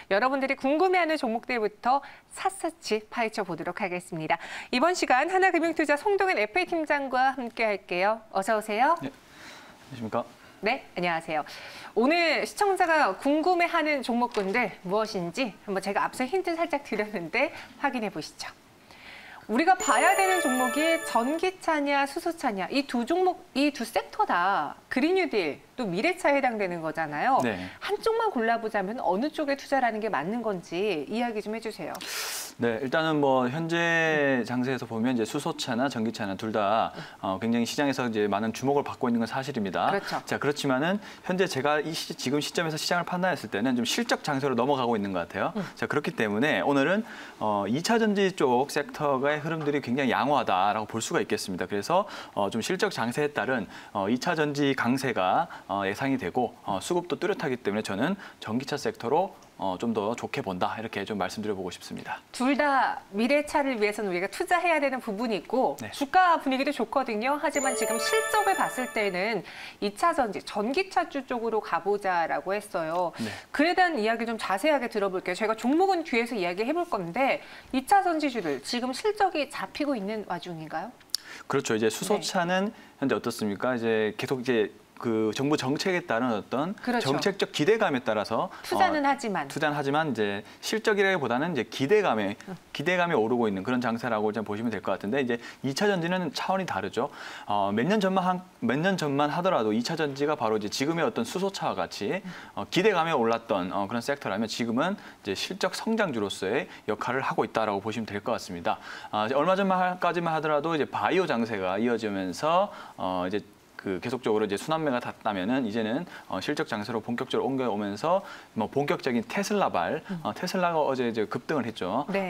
여러분들이 궁금해하는 종목들부터 샅샅이 파헤쳐 보도록 하겠습니다. 이번 시간 하나금융투자 송동현 FA팀장과 함께 할게요. 어서 오세요. 네, 안녕하십니까? 네, 안녕하세요. 오늘 시청자가 궁금해하는 종목군들 무엇인지 한번 제가 앞서 힌트 살짝 드렸는데 확인해 보시죠. 우리가 봐야 되는 종목이 전기차냐 수소차냐 이 두 종목, 이 두 섹터 다 그린 뉴딜 또 미래차에 해당되는 거잖아요. 네. 한쪽만 골라보자면 어느 쪽에 투자라는 게 맞는 건지 이야기 좀 해주세요. 네, 일단은 뭐 현재 장세에서 보면 이제 수소차나 전기차나 둘 다 굉장히 시장에서 이제 많은 주목을 받고 있는 건 사실입니다. 그렇죠. 자, 그렇지만은 현재 제가 지금 시점에서 시장을 판단했을 때는 좀 실적 장세로 넘어가고 있는 것 같아요. 자, 그렇기 때문에 오늘은 2차 전지 쪽 섹터의 흐름들이 굉장히 양호하다라고 볼 수가 있겠습니다. 그래서 좀 실적 장세에 따른 2차 전지 강세가 예상이 되고 수급도 뚜렷하기 때문에 저는 전기차 섹터로 좀 더 좋게 본다 이렇게 좀 말씀드려보고 싶습니다. 둘 다 미래차를 위해서는 우리가 투자해야 되는 부분이 있고 네. 주가 분위기도 좋거든요. 하지만 지금 실적을 봤을 때는 2차 전지, 전기차주 쪽으로 가보자라고 했어요. 네. 그에 대한 이야기 좀 자세하게 들어볼게요. 제가 종목은 뒤에서 이야기해 볼 건데 2차 전지주들 지금 실적이 잡히고 있는 와중인가요? 그렇죠. 이제 수소차는 현재 어떻습니까? 이제 계속 이제 그 정부 정책에 따른 어떤 그렇죠. 정책적 기대감에 따라서 투자는 하지만 이제 실적이라기보다는 이제 기대감이 오르고 있는 그런 장세라고 좀 보시면 될 것 같은데 이제 2차 전지는 차원이 다르죠. 몇 년 전만 하더라도 2차 전지가 바로 이제 지금의 어떤 수소차와 같이 기대감에 올랐던 그런 섹터라면 지금은 이제 실적 성장주로서의 역할을 하고 있다라고 보시면 될 것 같습니다. 얼마 전까지만 하더라도 이제 바이오 장세가 이어지면서 이제 계속적으로 이제 순환매가 닿다면은 이제는 실적 장세로 본격적으로 옮겨오면서 뭐 본격적인 테슬라가 어제 이제 급등을 했죠. 네.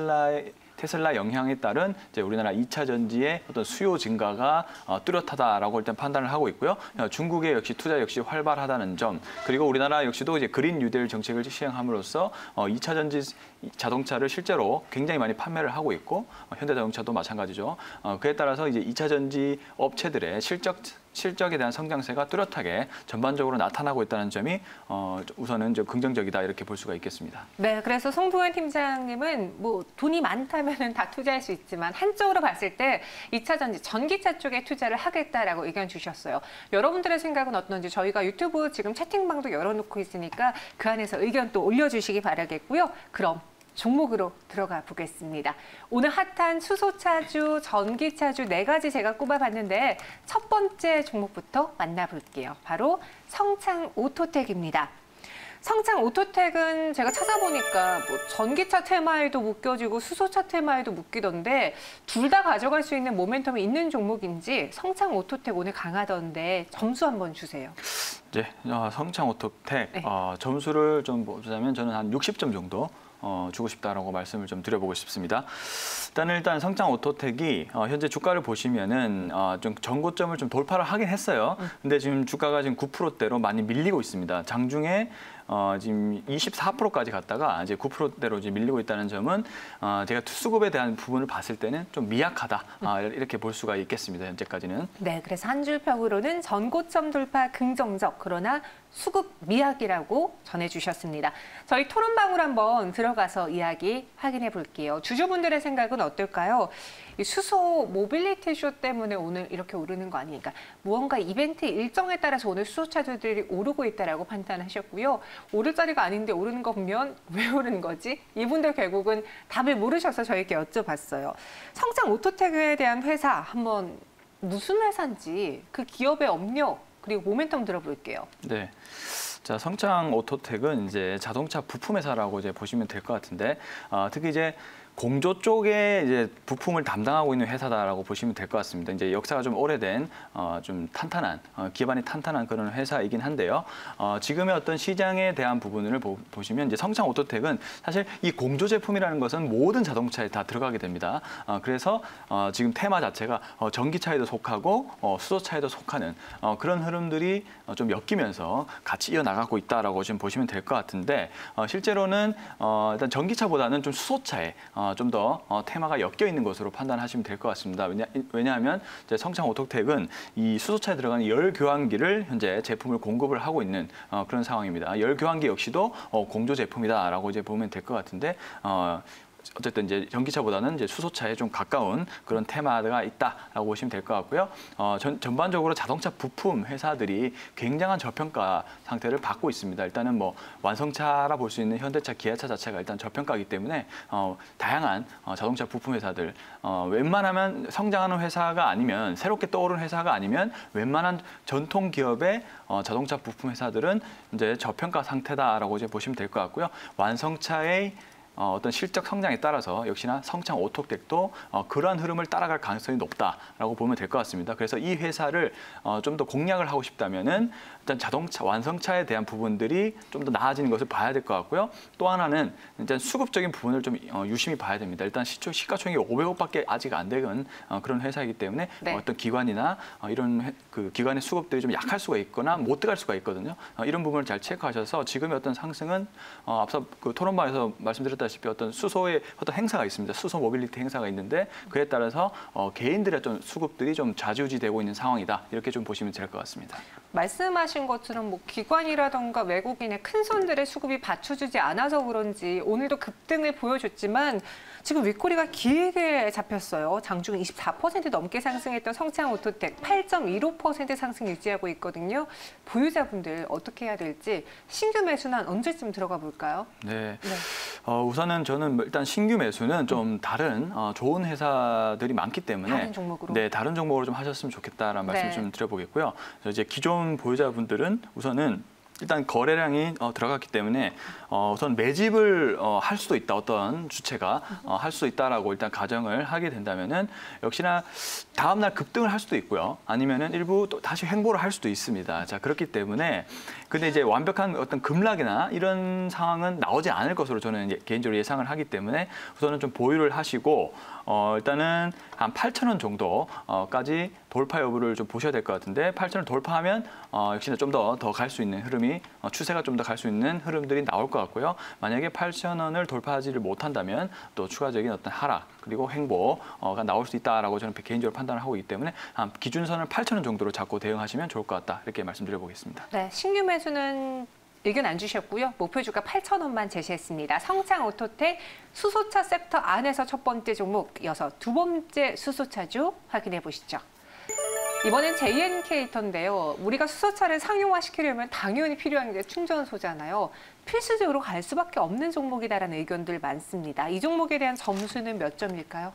테슬라 영향에 따른 이제 우리나라 2차 전지의 어떤 수요 증가가 뚜렷하다라고 일단 판단을 하고 있고요. 중국의 역시 투자 역시 활발하다는 점, 그리고 우리나라 역시도 이제 그린 뉴딜 정책을 시행함으로써 2차 전지 자동차를 실제로 굉장히 많이 판매를 하고 있고 현대자동차도 마찬가지죠. 그에 따라서 이제 2차 전지 업체들의 실적에 대한 성장세가 뚜렷하게 전반적으로 나타나고 있다는 점이 우선은 좀 긍정적이다 이렇게 볼 수가 있겠습니다. 네, 그래서 송동현 팀장님은 뭐 돈이 많다면은 다 투자할 수 있지만 한쪽으로 봤을 때 2차 전지 전기차 쪽에 투자를 하겠다라고 의견 주셨어요. 여러분들의 생각은 어떤지 저희가 유튜브 지금 채팅방도 열어놓고 있으니까 그 안에서 의견 또 올려주시기 바라겠고요. 그럼 종목으로 들어가 보겠습니다. 오늘 핫한 수소차주, 전기차주 4가지 제가 꼽아봤는데 첫 번째 종목부터 만나볼게요. 바로 성창오토텍입니다. 성창오토텍은 제가 찾아보니까 뭐 전기차 테마에도 묶여지고 수소차 테마에도 묶이던데 둘 다 가져갈 수 있는 모멘텀이 있는 종목인지 성창오토텍 오늘 강하던데 점수 한번 주세요. 네, 성창오토텍 네. 점수를 좀 보자면 저는 한 60점 정도 주고 싶다라고 말씀을 좀 드려보고 싶습니다. 일단 성창오토텍이 현재 주가를 보시면은 좀 전고점을 좀 돌파를 하긴 했어요. 근데 지금 주가가 지금 9%대로 많이 밀리고 있습니다. 장중에 지금 24%까지 갔다가 이제 9%대로 이제 밀리고 있다는 점은 제가 수급에 대한 부분을 봤을 때는 좀 미약하다 이렇게 볼 수가 있겠습니다. 현재까지는. 네, 그래서 한 줄 평으로는 전고점 돌파 긍정적 그러나 수급 미약이라고 전해주셨습니다. 저희 토론방으로 한번 들어가서 이야기 확인해 볼게요. 주주분들의 생각은 어떨까요? 이 수소 모빌리티 쇼 때문에 오늘 이렇게 오르는 거 아니니까 무언가 이벤트 일정에 따라서 오늘 수소차주들이 오르고 있다라고 판단하셨고요. 오를 자리가 아닌데 오르는 거 보면 왜 오르는 거지? 이분들 결국은 답을 모르셔서 저에게 여쭤봤어요. 성창오토텍에 대한 회사 한번 무슨 회사인지 그 기업의 업력 그리고 모멘텀 들어볼게요. 네. 자, 성창오토텍은 이제 자동차 부품 회사라고 이제 보시면 될 것 같은데 특히 이제 공조 쪽에 이제 부품을 담당하고 있는 회사다라고 보시면 될 것 같습니다. 이제 역사가 좀 오래된 좀 탄탄한 기반이 탄탄한 그런 회사이긴 한데요. 지금의 어떤 시장에 대한 부분을 보시면 이제 성창오토텍은 사실 이 공조 제품이라는 것은 모든 자동차에 다 들어가게 됩니다. 그래서 지금 테마 자체가 전기차에도 속하고 수소차에도 속하는 그런 흐름들이 좀 엮이면서 같이 이어나가고 있다라고 지금 보시면 될 것 같은데 실제로는 일단 전기차보다는 좀 수소차에 좀 더 테마가 엮여 있는 것으로 판단하시면 될 것 같습니다. 왜냐하면 이제 성창 오토텍은 이 수소차에 들어가는 열 교환기를 현재 제품을 공급을 하고 있는 그런 상황입니다. 열 교환기 역시도 공조 제품이다라고 이제 보면 될 것 같은데. 어쨌든 이제 전기차보다는 이제 수소차에 좀 가까운 그런 테마가 있다라고 보시면 될 것 같고요. 전반적으로 자동차 부품 회사들이 굉장한 저평가 상태를 받고 있습니다. 일단은 뭐 완성차라 볼 수 있는 현대차, 기아차 자체가 일단 저평가이기 때문에 다양한 자동차 부품 회사들 웬만하면 성장하는 회사가 아니면 새롭게 떠오른 회사가 아니면 웬만한 전통 기업의 자동차 부품 회사들은 이제 저평가 상태다라고 이제 보시면 될 것 같고요. 완성차의 어떤 실적 성장에 따라서 역시나 성창 오토텍도 그러한 흐름을 따라갈 가능성이 높다라고 보면 될 것 같습니다. 그래서 이 회사를 좀 더 공략을 하고 싶다면은 일단 자동차 완성차에 대한 부분들이 좀 더 나아지는 것을 봐야 될 것 같고요. 또 하나는 일단 수급적인 부분을 좀 유심히 봐야 됩니다. 일단 시가총액이 500억밖에 아직 안 되는 그런 회사이기 때문에 네. 어떤 기관이나 이런 그 기관의 수급들이 좀 약할 수가 있거나 못 들어갈 수가 있거든요. 이런 부분을 잘 체크하셔서 지금의 어떤 상승은 앞서 그 토론방에서 말씀드렸다시피 어떤 수소의 어떤 행사가 있습니다. 수소 모빌리티 행사가 있는데 그에 따라서 개인들의 어떤 수급들이 좀 좌지우지되고 있는 상황이다. 이렇게 좀 보시면 될 것 같습니다. 말씀하신 것처럼 뭐 기관이라던가 외국인의 큰 손들의 수급이 받쳐주지 않아서 그런지 오늘도 급등을 보여줬지만 지금 윗꼬리가 길게 잡혔어요. 장중 24% 넘게 상승했던 성창 오토텍 8.15% 상승 유지하고 있거든요. 보유자분들 어떻게 해야 될지 신규 매수는 언제쯤 들어가 볼까요? 네. 네. 우선은 저는 일단 신규 매수는 좀 다른 좋은 회사들이 많기 때문에 다른 종목으로? 네, 다른 종목으로 좀 하셨으면 좋겠다라는 말씀 네. 좀 드려보겠고요. 이제 기존 보유자분들은 우선은 일단 거래량이 들어갔기 때문에 우선 매집을 할 수도 있다. 어떤 주체가 할 수도 있다라고 일단 가정을 하게 된다면은 역시나 다음 날 급등을 할 수도 있고요. 아니면은 일부 또 다시 횡보를 할 수도 있습니다. 자, 그렇기 때문에 근데 이제 완벽한 어떤 급락이나 이런 상황은 나오지 않을 것으로 저는 이제 개인적으로 예상을 하기 때문에 우선은 좀 보유를 하시고 일단은 한 8,000원 정도까지 돌파 여부를 좀 보셔야 될 것 같은데 8,000원 돌파하면 역시나 좀 더 갈 수 있는 흐름이 추세가 좀 더 갈 수 있는 흐름들이 나올 것 같고요. 만약에 8,000원을 돌파하지를 못한다면 또 추가적인 어떤 하락 그리고 횡보가 나올 수 있다라고 저는 개인적으로 판단을 하고 있기 때문에 기준선을 8,000원 정도로 잡고 대응하시면 좋을 것 같다 이렇게 말씀드려보겠습니다. 네, 신규 매수는 의견 안 주셨고요. 목표주가 8,000원만 제시했습니다. 성창 오토텍 수소차 섹터 안에서 첫 번째 종목, 이어서 두 번째 수소차주 확인해 보시죠. 이번엔 JNK턴데요. 우리가 수소차를 상용화시키려면 당연히 필요한 게 충전소잖아요. 필수적으로 갈 수밖에 없는 종목이다라는 의견들 많습니다. 이 종목에 대한 점수는 몇 점일까요?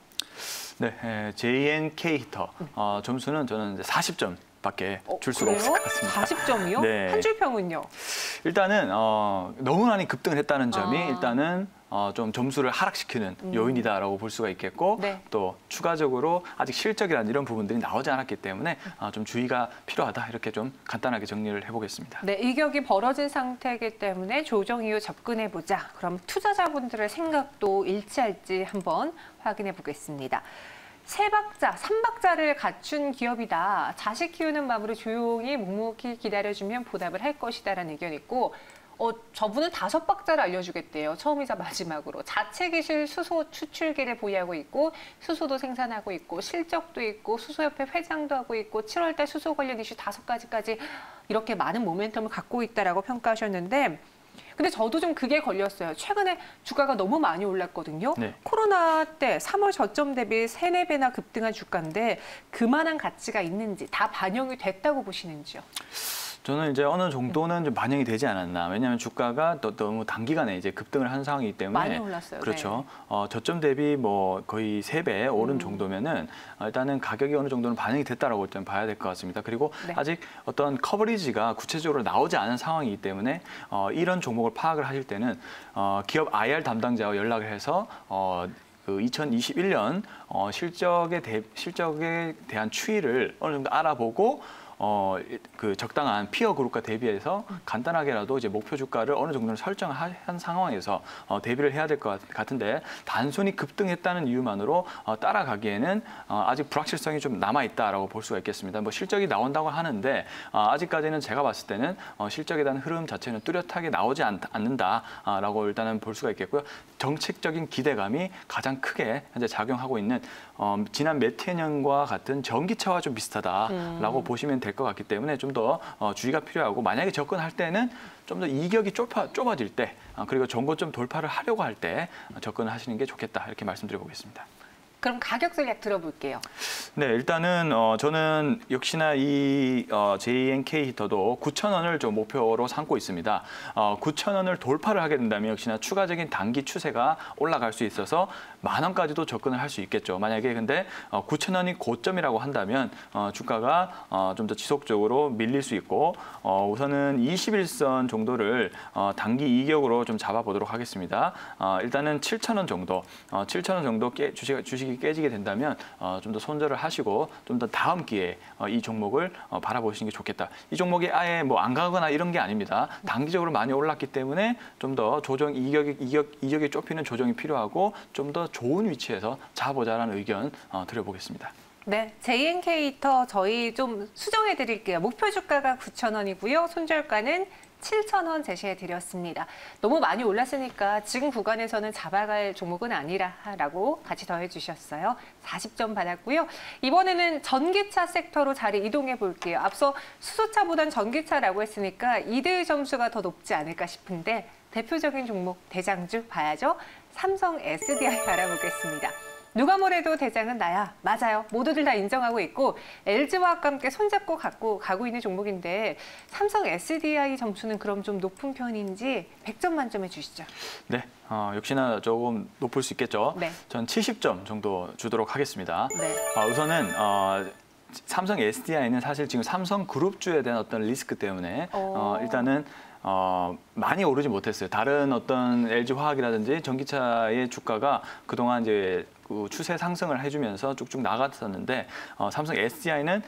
네, JNK 히터 점수는 저는 이제 40점. 밖에 줄 수가 없을 것 같습니다. 40점이요? 네. 한 줄 평은요? 일단은 너무 많이 급등을 했다는 점이 일단은 좀 점수를 하락시키는 요인이다라고 볼 수가 있겠고 네. 또 추가적으로 아직 실적이라는 이런 부분들이 나오지 않았기 때문에 좀 주의가 필요하다 이렇게 좀 간단하게 정리를 해보겠습니다. 네, 이격이 벌어진 상태이기 때문에 조정 이후 접근해 보자. 그럼 투자자분들의 생각도 일치할지 한번 확인해 보겠습니다. 세 박자, 3박자를 갖춘 기업이다. 자식 키우는 마음으로 조용히 묵묵히 기다려주면 보답을 할 것이다라는 의견이 있고 저분은 5박자를 알려주겠대요. 처음이자 마지막으로. 자체 기실 수소 추출기를 보유하고 있고 수소도 생산하고 있고 실적도 있고 수소협회 회장도 하고 있고 7월 달 수소 관련 이슈 5가지까지 이렇게 많은 모멘텀을 갖고 있다라고 평가하셨는데 근데 저도 좀 그게 걸렸어요. 최근에 주가가 너무 많이 올랐거든요. 네. 코로나 때 3월 저점 대비 3, 4배나 급등한 주가인데 그만한 가치가 있는지 다 반영이 됐다고 보시는지요? 저는 이제 어느 정도는 좀 반영이 되지 않았나. 왜냐하면 주가가 너무 단기간에 이제 급등을 한 상황이기 때문에 많이 올랐어요. 그렇죠. 저점 대비 뭐 거의 3배 오른 정도면은 일단은 가격이 어느 정도는 반영이 됐다라고 일단 봐야 될 것 같습니다. 그리고 네. 아직 어떤 커버리지가 구체적으로 나오지 않은 상황이기 때문에 이런 종목을 파악을 하실 때는 기업 IR 담당자와 연락을 해서 그 2021년 실적에 대한 추이를 어느 정도 알아보고 그 적당한 피어 그룹과 대비해서 간단하게라도 이제 목표 주가를 어느 정도는 설정한 상황에서 대비를 해야 될 것 같은데 단순히 급등했다는 이유만으로 따라가기에는 아직 불확실성이 좀 남아 있다라고 볼 수가 있겠습니다. 뭐 실적이 나온다고 하는데 아직까지는 제가 봤을 때는 실적에 대한 흐름 자체는 뚜렷하게 나오지 않는다라고 일단은 볼 수가 있겠고요. 정책적인 기대감이 가장 크게 현재 작용하고 있는 지난 몇 해년과 같은 전기차와 좀 비슷하다라고 보시면 될 것 같기 때문에 좀 더 주의가 필요하고 만약에 접근할 때는 좀 더 이격이 좁아질 때 그리고 전고점 돌파를 하려고 할 때 접근을 하시는 게 좋겠다 이렇게 말씀드려보겠습니다. 그럼 가격 전략 들어볼게요. 네, 일단은 저는 역시나 이 JNK 히터도 9,000원을 좀 목표로 삼고 있습니다. 9,000원을 돌파를 하게 된다면 역시나 추가적인 단기 추세가 올라갈 수 있어서 10,000원까지도 접근을 할 수 있겠죠. 만약에 근데 9,000원이 고점이라고 한다면 주가가 좀 더 지속적으로 밀릴 수 있고 우선은 21선 정도를 단기 이격으로 좀 잡아보도록 하겠습니다. 일단은 7,000원 정도, 7,000원 정도 주식이 깨지게 된다면 좀 더 손절을 하시고 좀 더 다음 기회에 이 종목을 바라보시는 게 좋겠다. 이 종목이 아예 뭐 안 가거나 이런 게 아닙니다. 단기적으로 많이 올랐기 때문에 좀 더 조정 이격이 좁히는 조정이 필요하고 좀 더 좋은 위치에서 잡아보자라는 의견 드려보겠습니다. 네, JNK 히터 저희 좀 수정해 드릴게요. 목표 주가가 9,000원이고요. 손절가는 7,000원 제시해 드렸습니다. 너무 많이 올랐으니까 지금 구간에서는 잡아갈 종목은 아니라라고 같이 더해 주셨어요. 40점 받았고요. 이번에는 전기차 섹터로 자리 이동해 볼게요. 앞서 수소차보단 전기차라고 했으니까 이드 점수가 더 높지 않을까 싶은데 대표적인 종목 대장주 봐야죠. 삼성 SDI 알아보겠습니다. 누가 뭐래도 대장은 나야. 맞아요. 모두들 다 인정하고 있고 LG화학과 함께 손잡고 가고 있는 종목인데 삼성 SDI 점수는 그럼 좀 높은 편인지 100점 만점해 주시죠. 네, 역시나 조금 높을 수 있겠죠. 네. 전 70점 정도 주도록 하겠습니다. 네. 우선은 삼성 SDI는 사실 지금 삼성그룹주에 대한 어떤 리스크 때문에 일단은 많이 오르지 못했어요. 다른 어떤 LG화학이라든지 전기차의 주가가 그동안 이제 그 추세 상승을 해주면서 쭉쭉 나갔었는데 삼성 SDI는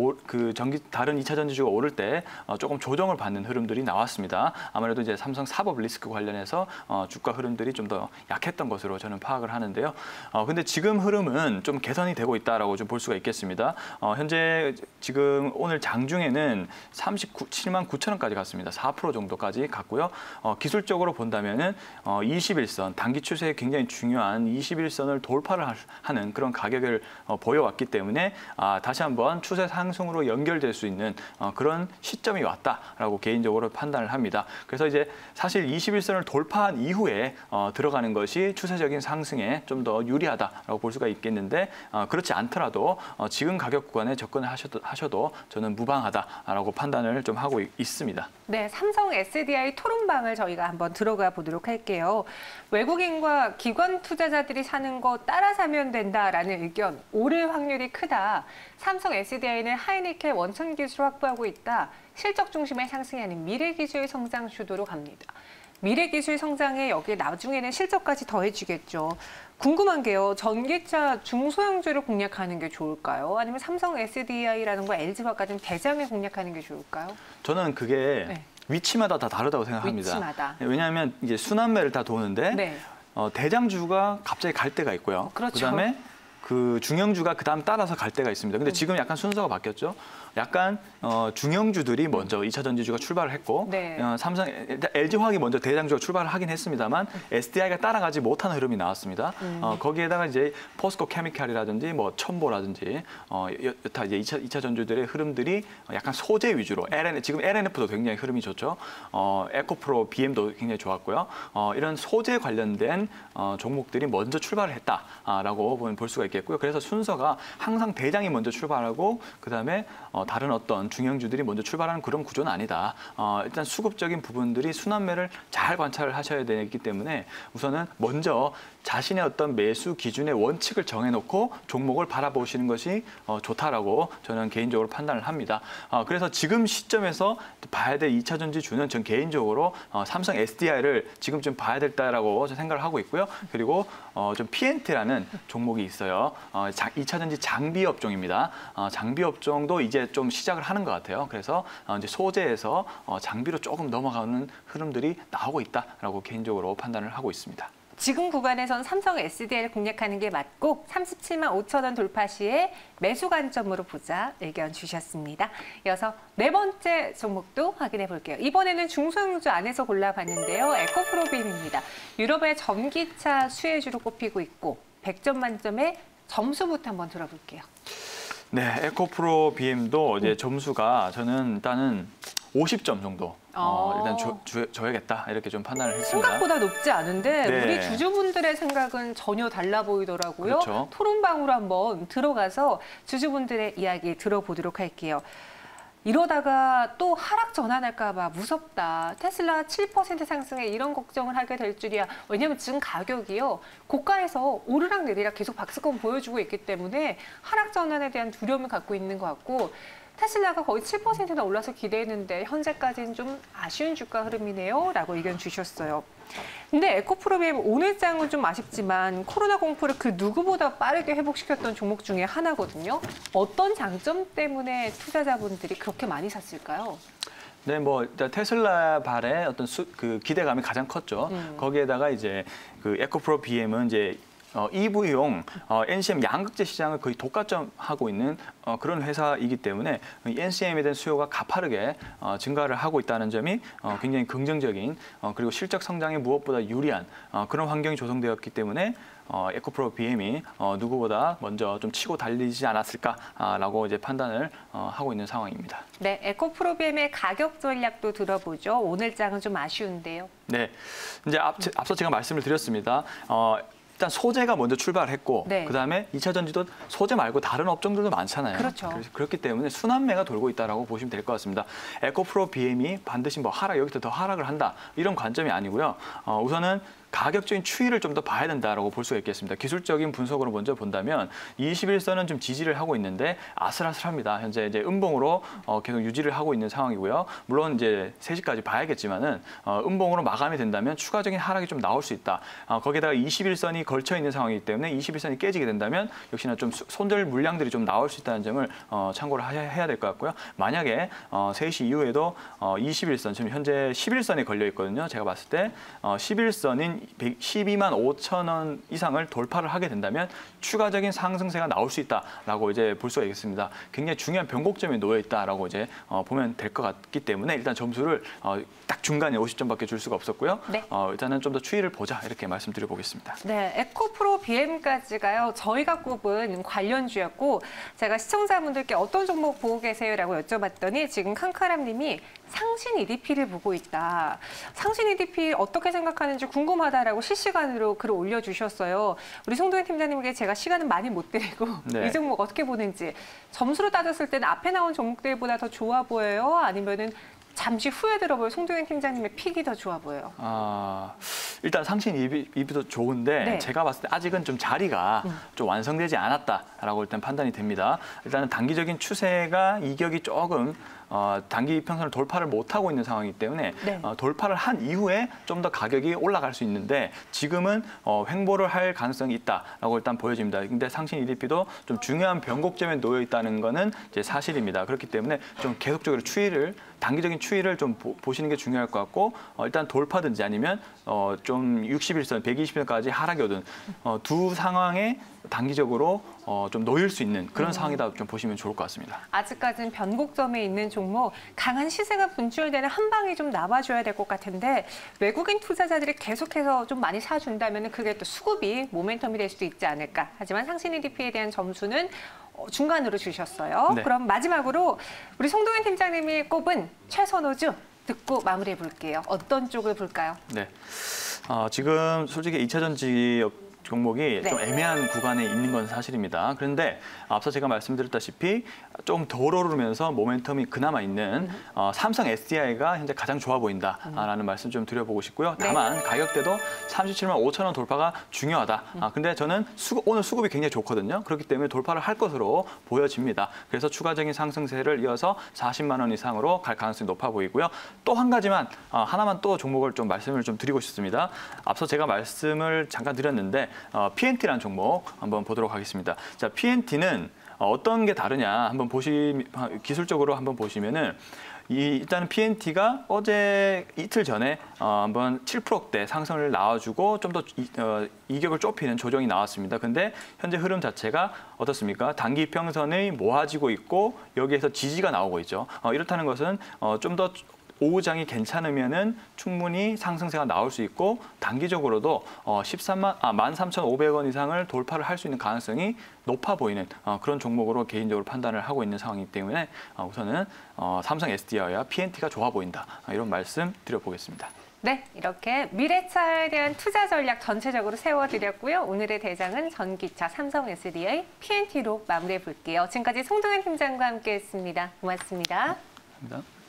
다른 2차 전지주가 오를 때 조금 조정을 받는 흐름들이 나왔습니다. 아무래도 이제 삼성 사법 리스크 관련해서 주가 흐름들이 좀 더 약했던 것으로 저는 파악을 하는데요. 근데 지금 흐름은 좀 개선이 되고 있다라고 좀 볼 수가 있겠습니다. 현재 지금 오늘 장중에는 37만 9천원까지 갔습니다. 4% 정도까지 갔고요. 기술적으로 본다면은 21선 단기 추세에 굉장히 중요한 21선을 돌파를 하는 그런 가격을 보여왔기 때문에 다시 한번 추세 상승으로 연결될 수 있는 그런 시점이 왔다라고 개인적으로 판단을 합니다. 그래서 이제 사실 21선을 돌파한 이후에 들어가는 것이 추세적인 상승에 좀 더 유리하다라고 볼 수가 있겠는데 그렇지 않더라도 지금 가격 구간에 접근을 하셔도 저는 무방하다라고 판단을 좀 하고 있습니다. 네, 삼성 SDI 토론방을 저희가 한번 들어가 보도록 할게요. 외국인과 기관 투자자들이 사는 거 따라 사면 된다라는 의견, 오를 확률이 크다. 삼성 SDI는 하이니켈 원천 기술을 확보하고 있다. 실적 중심의 상승이 아닌 미래 기술 성장 주도로 갑니다. 미래 기술 성장에 여기에 나중에는 실적까지 더해지겠죠. 궁금한 게요. 전기차 중소형주를 공략하는 게 좋을까요? 아니면 삼성 SDI라는 거 LG화학 같은 대장을 공략하는 게 좋을까요? 저는 그게 네. 위치마다 다 다르다고 생각합니다. 위치마다. 왜냐하면 이제 순환매를 다 도는데 네. 대장주가 갑자기 갈 때가 있고요. 그렇죠. 그다음에 그 중형주가 그다음 따라서 갈 때가 있습니다. 근데 지금 약간 순서가 바뀌었죠. 약간 중형주들이 먼저 2차 전지주가 출발을 했고 네. 삼성 LG화학이 먼저 대장주가 출발을 하긴 했습니다만 SDI가 따라가지 못하는 흐름이 나왔습니다. 거기에다가 이제 포스코 케미칼이라든지 뭐 첨보라든지 여타 이제 2차 전주들의 흐름들이 약간 소재 위주로 지금 LNF도 굉장히 흐름이 좋죠. 에코프로 BM도 굉장히 좋았고요. 이런 소재 관련된 종목들이 먼저 출발을 했다라고 볼 수가 있겠고요. 그래서 순서가 항상 대장이 먼저 출발하고 그다음에 다른 어떤 중형주들이 먼저 출발하는 그런 구조는 아니다. 일단 수급적인 부분들이 순환매를 잘 관찰을 하셔야 되기 때문에 우선은 먼저 자신의 어떤 매수 기준의 원칙을 정해놓고 종목을 바라보시는 것이 좋다라고 저는 개인적으로 판단을 합니다. 그래서 지금 시점에서 봐야 될 2차 전지주는 전 개인적으로 삼성 SDI를 지금쯤 봐야 될다라고 생각을 하고 있고요. 그리고 좀 PNT라는 종목이 있어요. 있고요. 2차 전지 장비 업종입니다. 장비 업종도 이제 좀 시작을 하는 것 같아요. 그래서 이제 소재에서 장비로 조금 넘어가는 흐름들이 나오고 있다라고 개인적으로 판단을 하고 있습니다. 지금 구간에선 삼성 SDI를 공략하는 게 맞고 37만 5천 원 돌파 시에 매수 관점으로 보자 의견 주셨습니다. 이어서 네 번째 종목도 확인해 볼게요. 이번에는 중소형주 안에서 골라봤는데요. 에코프로빔입니다. 유럽의 전기차 수혜주로 꼽히고 있고 100점 만점에 점수부터 한번 들어볼게요. 네, 에코프로 BM도 이제 점수가 저는 일단은 50점 정도 일단 줘야겠다 이렇게 좀 판단을 했습니다. 생각보다 높지 않은데 네. 우리 주주분들의 생각은 전혀 달라 보이더라고요. 그렇죠. 토론방으로 한번 들어가서 주주분들의 이야기 들어보도록 할게요. 이러다가 또 하락 전환할까 봐 무섭다. 테슬라 7% 상승에 이런 걱정을 하게 될 줄이야. 왜냐하면 지금 가격이요. 고가에서 오르락 내리락 계속 박스권 보여주고 있기 때문에 하락 전환에 대한 두려움을 갖고 있는 것 같고 테슬라가 거의 7%나 올라서 기대했는데 현재까지는 좀 아쉬운 주가 흐름이네요. 라고 의견 주셨어요. 근데 에코프로비엠 오늘 장은 좀 아쉽지만 코로나 공포를 그 누구보다 빠르게 회복시켰던 종목 중에 하나거든요. 어떤 장점 때문에 투자자분들이 그렇게 많이 샀을까요? 네, 뭐 일단 테슬라 발의 어떤 그 기대감이 가장 컸죠. 거기에다가 이제 그 에코프로 BM은 이제 EV용 NCM 양극재 시장을 거의 독과점하고 있는 그런 회사이기 때문에 NCM에 대한 수요가 가파르게 증가를 하고 있다는 점이 굉장히 긍정적인 그리고 실적 성장에 무엇보다 유리한 그런 환경이 조성되었기 때문에 에코프로 BM이 누구보다 먼저 좀 치고 달리지 않았을까라고 이제 판단을 하고 있는 상황입니다. 네, 에코프로 BM의 가격 전략도 들어보죠. 오늘 장은 좀 아쉬운데요. 네, 이제 앞서 제가 말씀을 드렸습니다. 일단 소재가 먼저 출발했고 네. 그다음에 2차 전지도 소재 말고 다른 업종들도 많잖아요. 그렇죠. 그렇기 때문에 순환매가 돌고 있다라고 보시면 될 것 같습니다. 에코프로 BM이 반드시 뭐 여기서 더 하락을 한다 이런 관점이 아니고요. 우선은 가격적인 추이를 좀 더 봐야 된다라고 볼 수가 있겠습니다. 기술적인 분석으로 먼저 본다면 21선은 좀 지지를 하고 있는데 아슬아슬합니다. 현재 이제 음봉으로 계속 유지를 하고 있는 상황이고요. 물론 이제 3시까지 봐야겠지만은 음봉으로 마감이 된다면 추가적인 하락이 좀 나올 수 있다. 거기다가 21선이 걸쳐 있는 상황이기 때문에 21선이 깨지게 된다면 역시나 좀 손절 물량들이 좀 나올 수 있다는 점을 참고를 해야 될 것 같고요. 만약에 3시 이후에도 21선 지금 현재 11선에 걸려 있거든요. 제가 봤을 때 11선인 12만 5천 원 이상을 돌파를 하게 된다면 추가적인 상승세가 나올 수 있다라고 이제 볼 수가 있겠습니다. 굉장히 중요한 변곡점에 놓여 있다라고 이제 보면 될 것 같기 때문에 일단 점수를 딱 중간에 50점밖에 줄 수가 없었고요. 네. 일단은 좀 더 추이를 보자 이렇게 말씀드려 보겠습니다. 네, 에코프로 BM까지가요. 저희가 꼽은 관련주였고 제가 시청자분들께 어떤 종목 보고 계세요라고 여쭤봤더니 지금 칸카람님이 상신 EDP를 보고 있다. 상신 EDP 어떻게 생각하는지 궁금하다라고 실시간으로 글을 올려주셨어요. 우리 송도현 팀장님께 제가 시간은 많이 못 드리고 네. 이 종목 어떻게 보는지 점수로 따졌을 때는 앞에 나온 종목들보다 더 좋아 보여요? 아니면은 잠시 후에 들어볼 송도현 팀장님의 픽이 더 좋아 보여요? 일단 상신 EB도 좋은데 네. 제가 봤을 때 아직은 좀 자리가 좀 완성되지 않았다라고 일단 판단이 됩니다. 일단은 단기적인 추세가 이격이 조금 단기 이평선을 돌파를 못하고 있는 상황이기 때문에 네. 돌파를 한 이후에 좀 더 가격이 올라갈 수 있는데 지금은 횡보를 할 가능성이 있다라고 일단 보여집니다. 근데 상신 EDP도 좀 중요한 변곡점에 놓여 있다는 거는 이제 사실입니다. 그렇기 때문에 좀 계속적으로 단기적인 추이를 좀 보시는 게 중요할 것 같고 일단 돌파든지 아니면 좀 61선, 120선까지 하락이 오든 두 상황에 단기적으로 좀 놓일 수 있는 그런 상황이다 좀 보시면 좋을 것 같습니다. 아직까지는 변곡점에 있는 종목, 강한 시세가 분출되는 한 방이 좀 나와줘야 될 것 같은데 외국인 투자자들이 계속해서 좀 많이 사준다면 그게 또 수급이 모멘텀이 될 수도 있지 않을까. 하지만 상신 EDP에 대한 점수는 중간으로 주셨어요. 네. 그럼 마지막으로 우리 송도현 팀장님이 꼽은 최선호주 듣고 마무리해 볼게요. 어떤 쪽을 볼까요? 네, 지금 솔직히 2차 전지 종목이 네. 좀 애매한 구간에 있는 건 사실입니다. 그런데 앞서 제가 말씀드렸다시피 좀 덜 오르면서 모멘텀이 그나마 있는 삼성 SDI가 현재 가장 좋아 보인다라는 말씀 좀 드려보고 싶고요. 다만 가격대도 37만 5천 원 돌파가 중요하다. 근데 저는 오늘 수급이 굉장히 좋거든요. 그렇기 때문에 돌파를 할 것으로 보여집니다. 그래서 추가적인 상승세를 이어서 40만 원 이상으로 갈 가능성이 높아 보이고요. 또 한 가지만 하나만 또 종목을 좀 말씀을 좀 드리고 싶습니다. 앞서 제가 말씀을 잠깐 드렸는데 PNT라는 종목 한번 보도록 하겠습니다. 자, PNT는 어떤 게 다르냐 한번 기술적으로 한번 보시면은 일단은 PNT가 어제 이틀 전에 한번 7%대 상승을 나와주고 좀 더 이격을 좁히는 조정이 나왔습니다. 근데 현재 흐름 자체가 어떻습니까? 단기 이평선이 모아지고 있고 여기에서 지지가 나오고 있죠. 이렇다는 것은 좀 더 오후장이 괜찮으면은 충분히 상승세가 나올 수 있고 단기적으로도 13,500원 이상을 돌파를 할 수 있는 가능성이 높아 보이는 그런 종목으로 개인적으로 판단을 하고 있는 상황이기 때문에 우선은 삼성 SDI와 PNT가 좋아 보인다. 이런 말씀 드려보겠습니다. 네, 이렇게 미래차에 대한 투자 전략 전체적으로 세워드렸고요. 오늘의 대장은 전기차, 삼성 SDI, PNT로 마무리해 볼게요. 지금까지 송동현 팀장과 함께했습니다. 고맙습니다. 감사합니다.